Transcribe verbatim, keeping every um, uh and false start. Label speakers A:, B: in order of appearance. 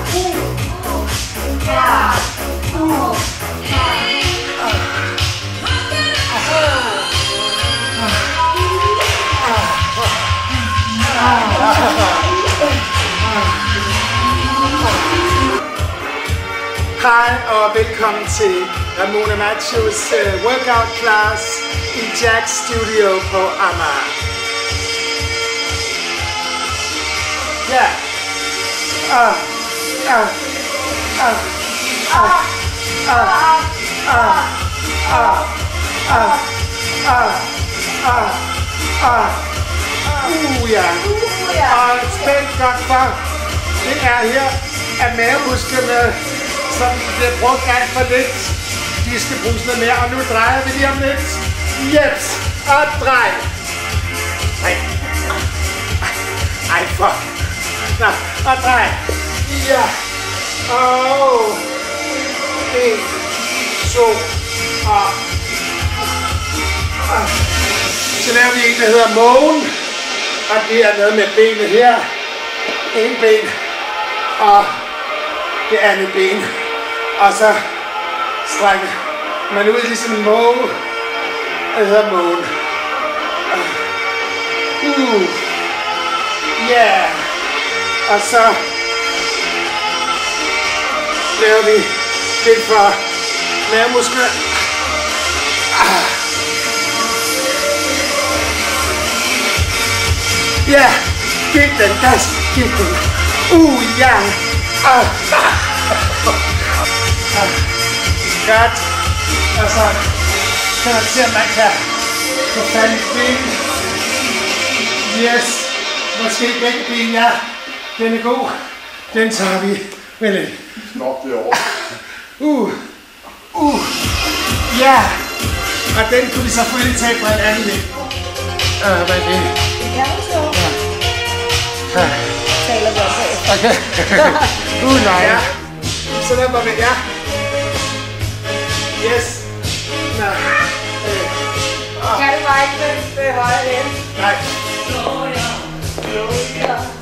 A: Hej og velkommen til Ramonas uh, workout class i Jack's studio på Amager. Ja. Ah. Ah. Ah. Ah. Ah. Ah. Ah. Ah. Ah. Ah. Ah. Uh, ja. Og spænd godt for. Det er her, at mavemusklerne, som bliver brugt alt for lidt, de skal bruges noget mere. Og nu drejer vi lige om lidt. Yes. Og drej. Ej. Ej, fuck. Nå, og drej. Ja. Og en, to, og, og. Så laver vi en, der hedder mågen. Og det er noget med benet her. En ben. Og det andet ben. Og så strækker man ud ligesom en måge. Det hedder mågen. Uh. Ja. Yeah. Og så laver vi lidt for mavemuskler. Ah. Ja, giv den gas, giv den. Uh, ja. Ah. Godt. Og så kan man se, om man kan få fat i benen. Yes. Måske begge ben, ja. Den er god. Den tager vi. Vel lidt.
B: Stop det over.
A: Uh. Uh. Ja. Og den kunne vi selvfølgelig tage på en anden lidt. Uh, hvad er det?
C: Det kan du så.
A: Ja.
C: Taler vi også af.
A: Okay. uh, nej. Ja. Så der var vi, ja. Yes. Nå. Øh.
C: Kan du bare ikke med højre lænd?
A: Nej.
C: Jo, ja. Jo, ja.